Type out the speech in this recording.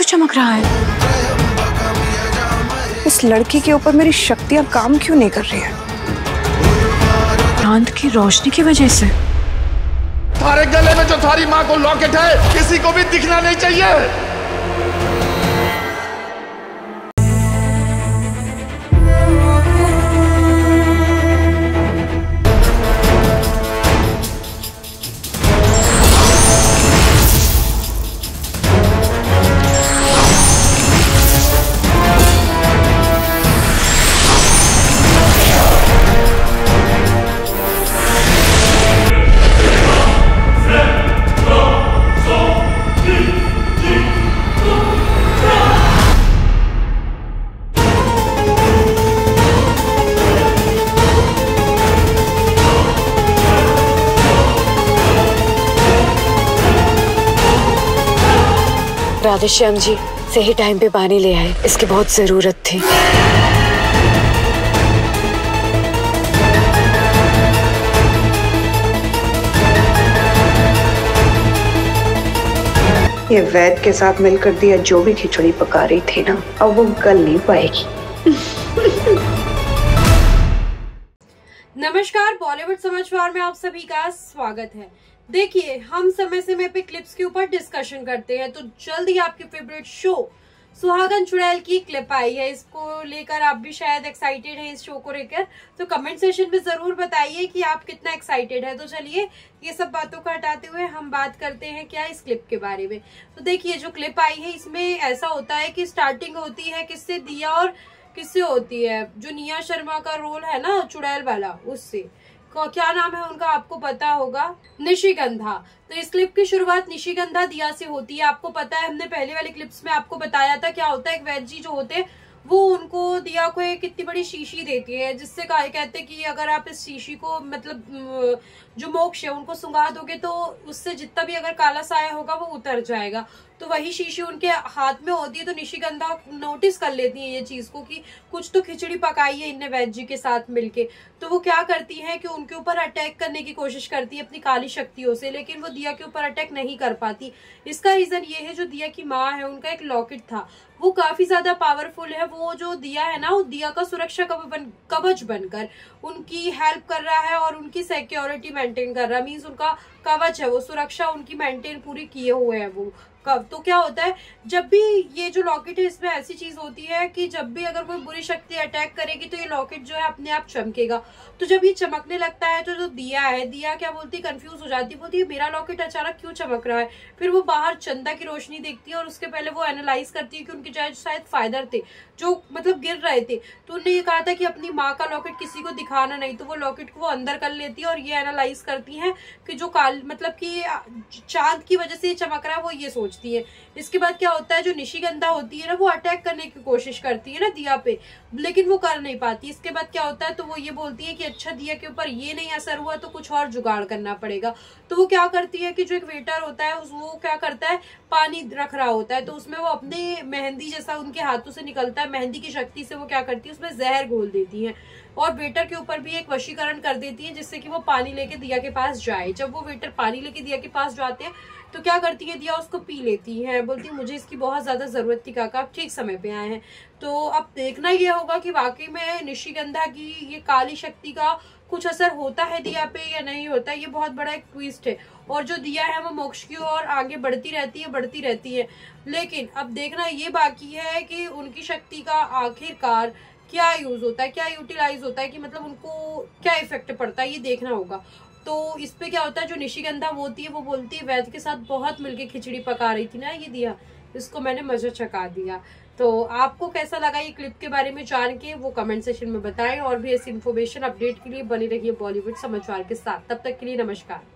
चमक रहा है? इस लड़की के ऊपर मेरी शक्तियां काम क्यों नहीं कर रही है? चांद की रोशनी की वजह से। थारे गले में जो थारी माँ को लॉकेट है, किसी को भी दिखना नहीं चाहिए। राधेश्याम जी सही टाइम पे पानी ले आए, इसकी बहुत जरूरत थी। ये वैद के साथ मिलकर दिया जो भी खिचड़ी पका रही थी ना, अब वो गल नहीं पाएगी। नमस्कार, बॉलीवुड समाचार में आप सभी का स्वागत है। देखिए, हम समय समय पे क्लिप्स के ऊपर डिस्कशन करते हैं, तो जल्द ही आपकी फेवरेट शो सुहागन चुड़ैल की क्लिप आई है। इसको लेकर आप भी शायद एक्साइटेड हैं, इस शो को लेकर, तो कमेंट सेशन में जरूर बताइए कि आप कितना एक्साइटेड है। तो चलिए, ये सब बातों को हटाते हुए हम बात करते हैं क्या इस क्लिप के बारे में। तो देखिए, जो क्लिप आई है इसमें ऐसा होता है कि स्टार्टिंग होती है किससे, दिया और किससे होती है, जो निया शर्मा का रोल है ना चुड़ैल वाला, उससे। क्या नाम है उनका आपको पता होगा, निशिगंधा। तो इस क्लिप की शुरुआत निशिगंधा दिया से होती है। आपको पता है, हमने पहले वाली क्लिप्स में आपको बताया था क्या होता है। एक वैद्य जी जो होते हैं वो उनको दिया को एक कितनी बड़ी शीशी देती है, जिससे कहते हैं कि अगर आप इस शीशी को मतलब जो मोक्ष है उनको सुंघा दोगे तो उससे जितना भी अगर काला साया होगा वो उतर जाएगा। तो वही शीशी उनके हाथ में होती है। तो निशिगंधा नोटिस कर लेती है ये चीज को कि कुछ तो खिचड़ी पकाई है इनने वैद्य जी के साथ मिलके। तो वो क्या करती है कि उनके ऊपर अटैक करने की कोशिश करती है अपनी काली शक्तियों से, लेकिन वो दिया के ऊपर अटैक नहीं कर पाती। इसका रीजन ये है, जो दिया की माँ है उनका एक लॉकेट था, वो काफी ज्यादा पावरफुल है। वो जो दिया है ना, वो दिया का सुरक्षा कवच बनकर उनकी हेल्प कर रहा है और उनकी सिक्योरिटी मेंटेन कर रहा है। मीन्स उनका कवच है, वो सुरक्षा उनकी मेंटेन पूरी किए हुए है वो। तो क्या होता है, जब भी ये जो लॉकेट है इसमें ऐसी चीज होती है कि जब भी अगर कोई बुरी शक्ति अटैक करेगी तो ये लॉकेट जो है अपने आप चमकेगा। तो जब ये चमकने लगता है तो जो दिया है, दिया क्या बोलती है, कंफ्यूज हो जाती है, बोलती है मेरा लॉकेट अचानक क्यों चमक रहा है। फिर वो बाहर चंदा की रोशनी देखती है और उसके पहले वो एनालाइज करती है कि उनके शायद फादर थे जो मतलब गिर रहे थे। तो उन्होंने ये कहा था कि अपनी माँ का लॉकेट किसी को दिखाना नहीं। तो वो लॉकेट को वो अंदर कर लेती है और ये एनालाइज करती है कि जो मतलब कि चांद की वजह से ये चमक रहा है, वो ये सोचती है। इसके बाद क्या होता है, जो निशिगंधा होती है ना, वो अटैक करने की कोशिश करती है ना दिया पे, लेकिन वो कर नहीं पाती। इसके बाद क्या होता है, तो वो ये बोलती है कि अच्छा दिया के ऊपर ये नहीं असर हुआ तो कुछ और जुगाड़ करना पड़ेगा। तो वो क्या करती है कि जो एक वेटर होता है वो क्या करता है, पानी रख रहा होता है, तो उसमें वो अपने मेहंदी जैसा उनके हाथों से निकलता है, मेहंदी की शक्ति से वो क्या करती है, उसमें जहर घोल देती है और वेटर के ऊपर भी एक वशीकरण कर देती है, जिससे कि वो पानी लेके दिया के पास जाए। जब वो वेटर पानी लेके दिया के पास जाते हैं तो क्या करती है, दिया उसको पी लेती है, बोलती है मुझे इसकी बहुत ज्यादा जरूरत थी काका, आप ठीक समय पे आए हैं। तो अब देखना ये होगा कि वाकई में निशिगंधा की ये काली शक्ति का कुछ असर होता है दिया पे या नहीं होता है। ये बहुत बड़ा एक ट्विस्ट है। और जो दिया है वो मोक्ष की ओर आगे बढ़ती रहती है। लेकिन अब देखना ये बाकी है कि उनकी शक्ति का आखिरकार क्या यूज होता है, क्या यूटिलाइज होता है, कि मतलब उनको क्या इफेक्ट पड़ता है, ये देखना होगा। तो इस पे क्या होता है, जो निशिगंधा होती है वो बोलती है वैद्य के साथ बहुत मिलके खिचड़ी पका रही थी ना ये दिया, इसको मैंने मजा चखा दिया। तो आपको कैसा लगा ये क्लिप के बारे में जान के, वो कमेंट सेशन में बताएं। और भी ऐसी इन्फॉर्मेशन अपडेट के लिए बनी रहिए बॉलीवुड समाचार के साथ। तब तक के लिए नमस्कार।